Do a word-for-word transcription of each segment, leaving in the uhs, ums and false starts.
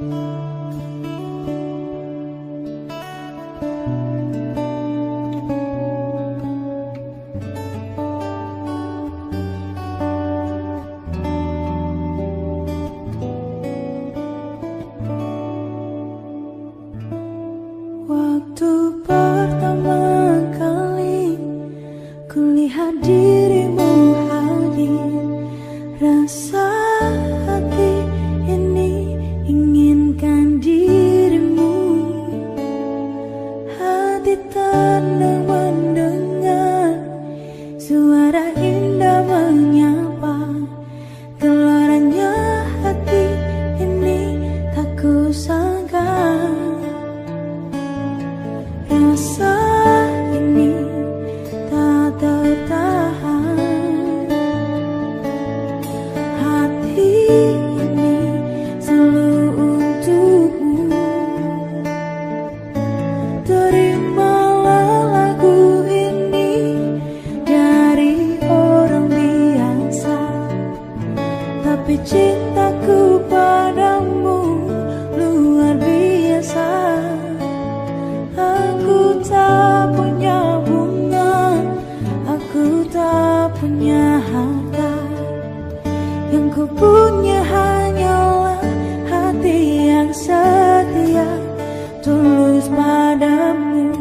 Waktu pertama kali kulihat dirimu hadir, rasa hati ini inginkan dirimu. Hati tenang mendengar suara indah menyapa, gelarannya hati ini tak kusangka. Rasa ini tak tertahan, hati ini selalu untukmu. Terimalah lagu ini dari orang biasa, tapi cintaku padamu luar biasa. Aku tak punya bunga, aku tak punya harta, yang ku punya hanyalah hati yang setia, tulus padamu.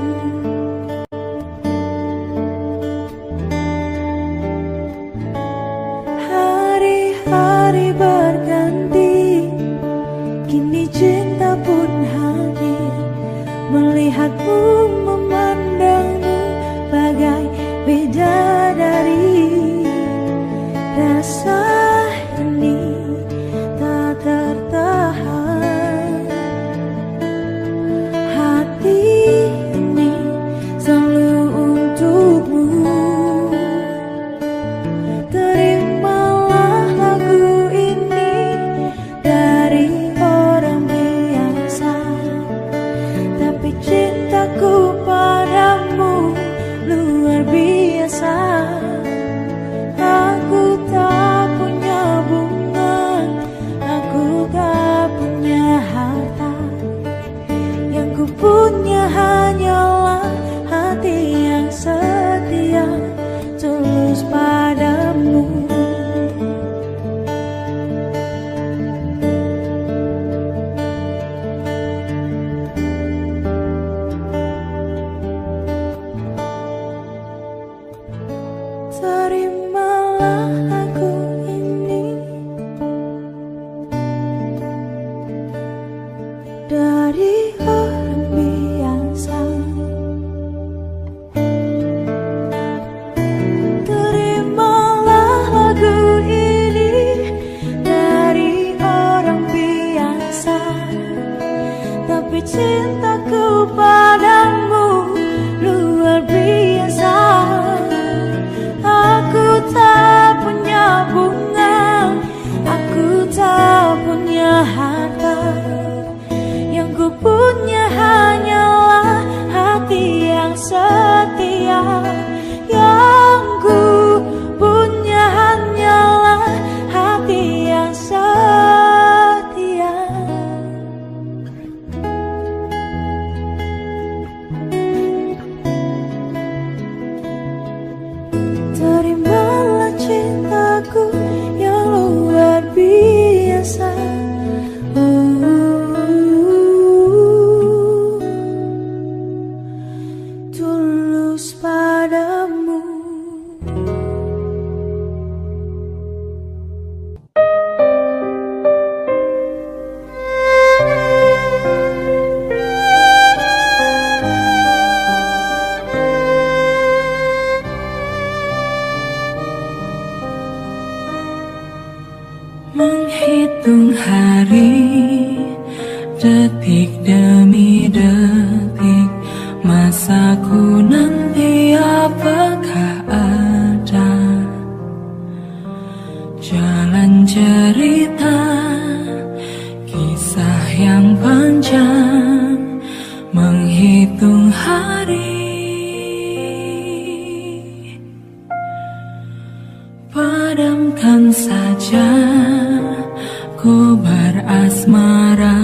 Hari-hari berganti, kini cinta pun hadir. Melihatmu, memandangmu bagai bidadari. Rasa ini tak tertahan, hati ini selalu untukmu. Terimalah lagu ini dari orang biasa, tapi cintaku padamu luar biasa. Aku tak punya bunga, aku tak punya harta, yang ku punya hanyalah hati yang setia, tulus padamu. Terimalah lagu ini dari orang biasa. Terimalah lagu ini dari orang biasa, tapi cintaku padamu luar biasa. Aku tak punya bunga, aku tak punya harta, yang ku punya hanyalah hati yang setia. Yang ku punya hanyalah hati yang setia. Terimalah cintaku yang luar biasa. uh, Tulus padamu. Menghitung hari, detik demi detik, masaku nanti apakah ada jalan cerita, kisah yang panjang, menghitung hari. Padamkan saja kobar asmara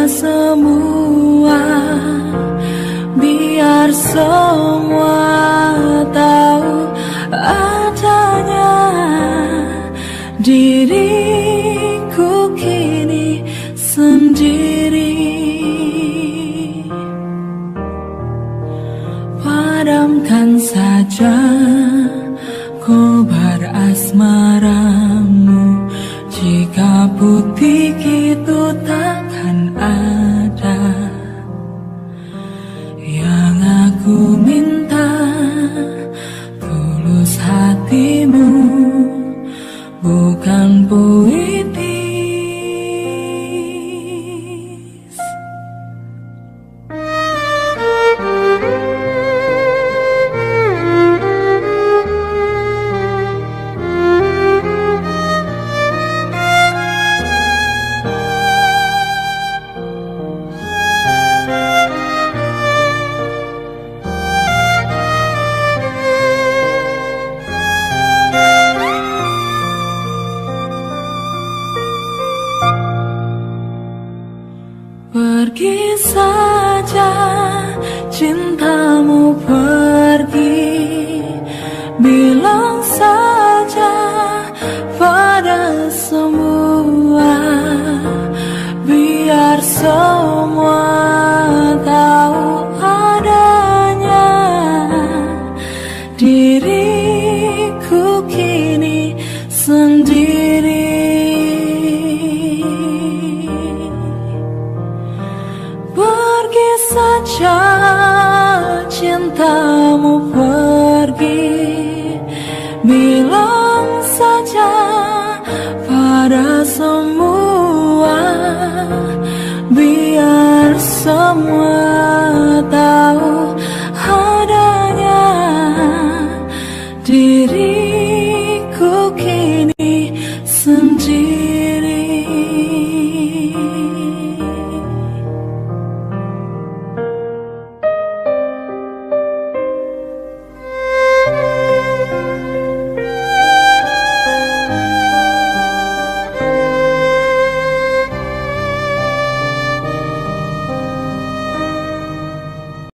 semua, biar semua tahu adanya diriku kini sendiri. Padamkan saja kobar asmaramu, jika putih itu takkan ada. Yang aku minta tulus hatimu, bukan puitis. Pergi saja cintamu pergi, bilang saja pada semua, biar semua tahu adanya diriku kini sendiri.